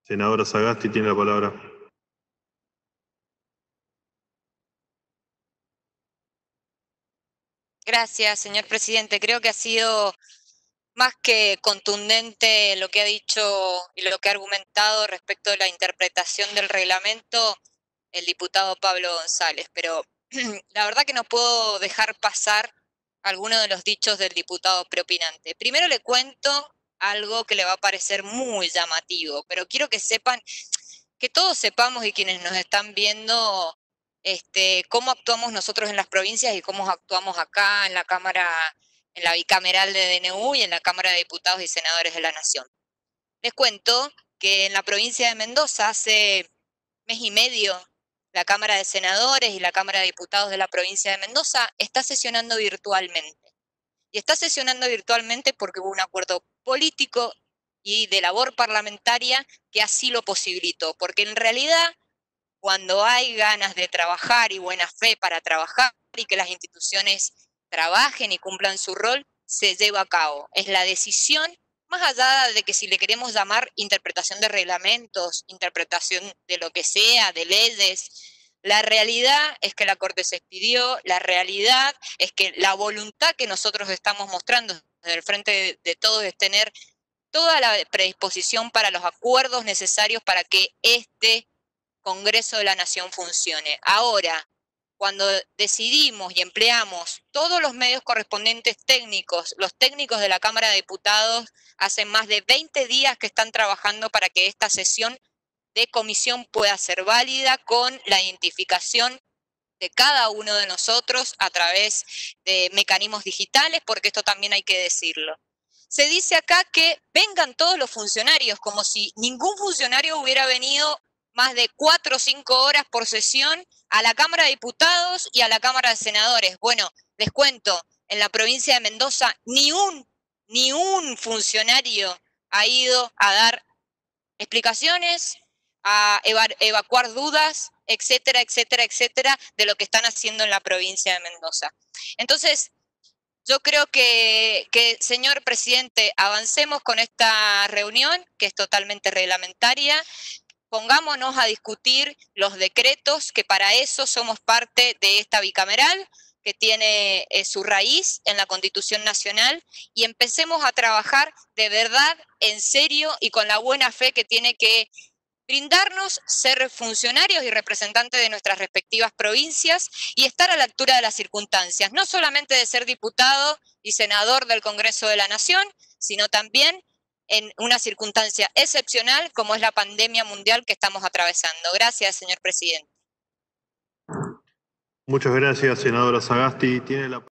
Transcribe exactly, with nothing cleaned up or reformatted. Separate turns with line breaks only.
Senadora Sagasti tiene la palabra.
Gracias, señor presidente. Creo que ha sido más que contundente lo que ha dicho y lo que ha argumentado respecto de la interpretación del reglamento el diputado Pablo González, pero la verdad que no puedo dejar pasar algunos de los dichos del diputado preopinante. Primero le cuento algo que le va a parecer muy llamativo, pero quiero que sepan, que todos sepamos y quienes nos están viendo, este, cómo actuamos nosotros en las provincias y cómo actuamos acá en la Cámara, en la bicameral de D N U y en la Cámara de Diputados y Senadores de la Nación. Les cuento que en la provincia de Mendoza hace mes y medio la Cámara de Senadores y la Cámara de Diputados de la provincia de Mendoza está sesionando virtualmente. Y está sesionando virtualmente porque hubo un acuerdo político y de labor parlamentaria que así lo posibilitó. Porque en realidad, cuando hay ganas de trabajar y buena fe para trabajar y que las instituciones trabajen y cumplan su rol, se lleva a cabo. Es la decisión, más allá de que si le queremos llamar interpretación de reglamentos, interpretación de lo que sea, de leyes, la realidad es que la Corte se expidió, la realidad es que la voluntad que nosotros estamos mostrando desde el frente de, de todos es tener toda la predisposición para los acuerdos necesarios para que este Congreso de la Nación funcione. Ahora, cuando decidimos y empleamos todos los medios correspondientes técnicos, los técnicos de la Cámara de Diputados hace más de veinte días que están trabajando para que esta sesión de comisión pueda ser válida con la identificación de cada uno de nosotros a través de mecanismos digitales, porque esto también hay que decirlo. Se dice acá que vengan todos los funcionarios, como si ningún funcionario hubiera venido más de cuatro o cinco horas por sesión a la Cámara de Diputados y a la Cámara de Senadores. Bueno, les cuento, en la provincia de Mendoza ni un, ni un funcionario ha ido a dar explicaciones, a eva evacuar dudas, etcétera, etcétera, etcétera, de lo que están haciendo en la provincia de Mendoza. Entonces, yo creo que, que, señor presidente, avancemos con esta reunión, que es totalmente reglamentaria, pongámonos a discutir los decretos, que para eso somos parte de esta bicameral, que tiene eh, su raíz en la Constitución Nacional, y empecemos a trabajar de verdad, en serio y con la buena fe que tiene que brindarnos ser funcionarios y representantes de nuestras respectivas provincias y estar a la altura de las circunstancias, no solamente de ser diputado y senador del Congreso de la Nación, sino también en una circunstancia excepcional como es la pandemia mundial que estamos atravesando. Gracias, señor presidente.
Muchas gracias, senadora Sagasti. Tiene la